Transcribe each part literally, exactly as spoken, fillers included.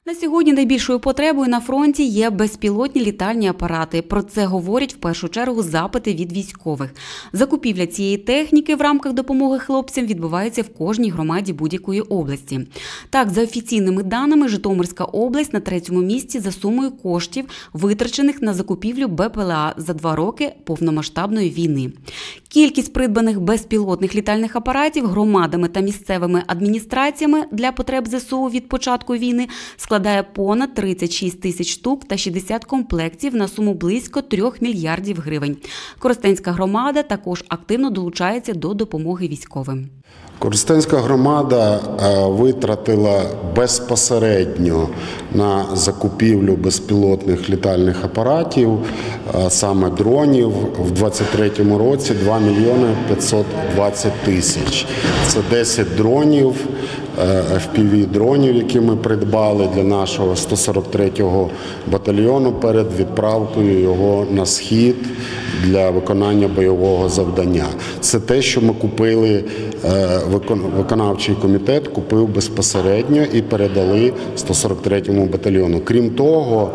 На сьогодні найбільшою потребою на фронті є безпілотні літальні апарати. Про це говорять в першу чергу запити від військових. Закупівля цієї техніки в рамках допомоги хлопцям відбувається в кожній громаді будь-якої області. Так, за офіційними даними, Житомирська область на третьому місці за сумою коштів, витрачених на закупівлю Б П Л А за два роки повномасштабної війни. Кількість придбаних безпілотних літальних апаратів громадами та місцевими адміністраціями для потреб З С У від початку війни складає понад тридцять шість тисяч штук та шістдесят комплектів на суму близько трьох мільярдів гривень. Коростенська громада також активно долучається до допомоги військовим. Коростенська громада витратила безпосередньо на закупівлю безпілотних літальних апаратів, саме дронів, в двадцять третьому році два мільйони п'ятсот двадцять тисяч. Це десять дронів, Еф Пі Ві-дронів, які ми придбали для нашого сто сорок третього батальйону перед відправкою його на схід для виконання бойового завдання. Це те, що ми купили, виконавчий комітет купив безпосередньо і передали сто сорок третьому батальйону. Крім того,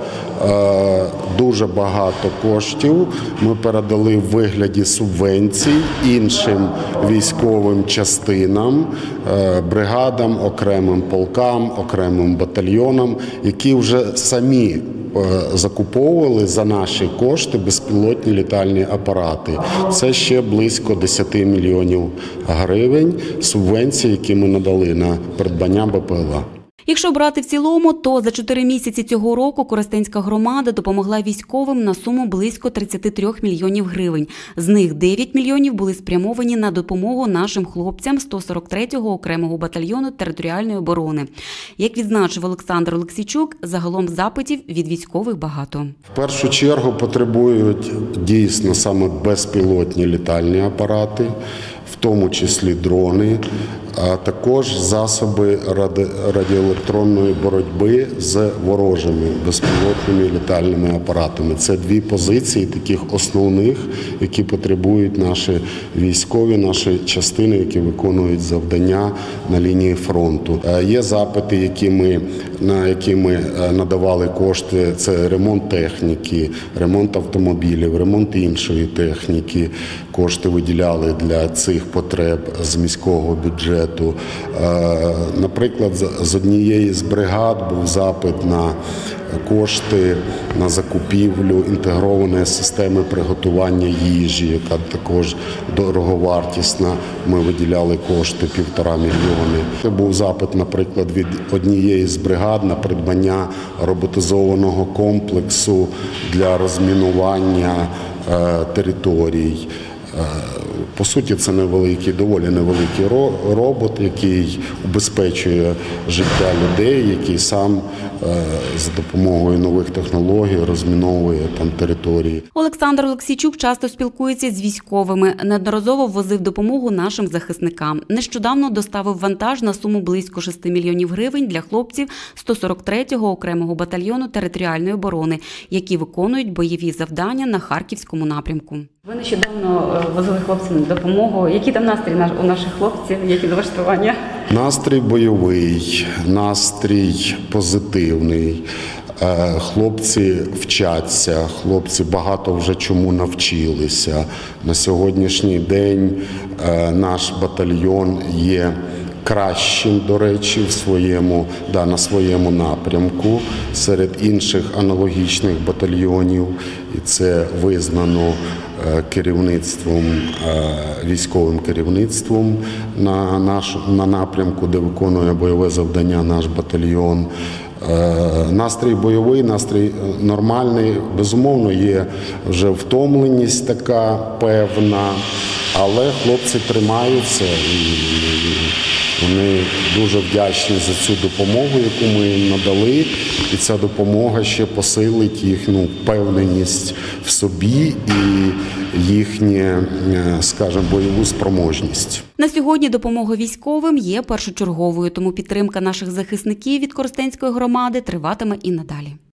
дуже багато коштів ми передали в вигляді субвенцій іншим військовим частинам, бригадам, окремим полкам, окремим батальйонам, які вже самі закуповували за наші кошти безпілотні літальні апарати. Це ще близько десять мільйонів гривень субвенцій, які ми надали на придбання Б П Л А. Якщо брати в цілому, то за чотири місяці цього року Коростенська громада допомогла військовим на суму близько тридцять три мільйонів гривень. З них дев'ять мільйонів були спрямовані на допомогу нашим хлопцям сто сорок третього окремого батальйону територіальної оборони. Як відзначив Олександр Олексійчук, загалом запитів від військових багато. В першу чергу потребують дійсно саме безпілотні літальні апарати, в тому числі дрони, а також засоби раді... радіоелектронної боротьби з ворожими безпілотними літальними апаратами. Це дві позиції таких основних, які потребують наші військові, наші частини, які виконують завдання на лінії фронту. Є запити, які ми, на які ми надавали кошти, це ремонт техніки, ремонт автомобілів, ремонт іншої техніки. Кошти виділяли для цих потреб з міського бюджету. Наприклад, з однієї з бригад був запит на кошти на закупівлю інтегрованої системи приготування їжі, яка також дороговартісна. Ми виділяли кошти півтора мільйони. Це був запит, наприклад, від однієї з бригад на придбання роботизованого комплексу для розмінування територій. По суті, це невеликий, доволі невеликий робот, який убезпечує життя людей, який сам за допомогою нових технологій розміновує там території. Олександр Олексійчук часто спілкується з військовими, неодноразово возив допомогу нашим захисникам. Нещодавно доставив вантаж на суму близько шести мільйонів гривень для хлопців сто сорок третього окремого батальйону територіальної оборони, які виконують бойові завдання на Харківському напрямку. Ви нещодавно возили хлопцям допомогу. Який там настрій у наших хлопців, які налаштування? Настрій бойовий, настрій позитивний. Хлопці вчаться, хлопці багато вже чому навчилися. На сьогоднішній день наш батальйон є кращим, до речі, в своєму, да, на своєму напрямку серед інших аналогічних батальйонів. І це визнано керівництвом, військовим керівництвом на, наш, на напрямку, де виконує бойове завдання наш батальйон. Настрій бойовий, настрій нормальний. Безумовно, є вже втомленість така певна, але хлопці тримаються і вони дуже вдячні за цю допомогу, яку ми їм надали. І ця допомога ще посилить їхню впевненість в собі і їхню, скажімо, бойову спроможність. На сьогодні допомога військовим є першочерговою, тому підтримка наших захисників від Коростенської громади триватиме і надалі.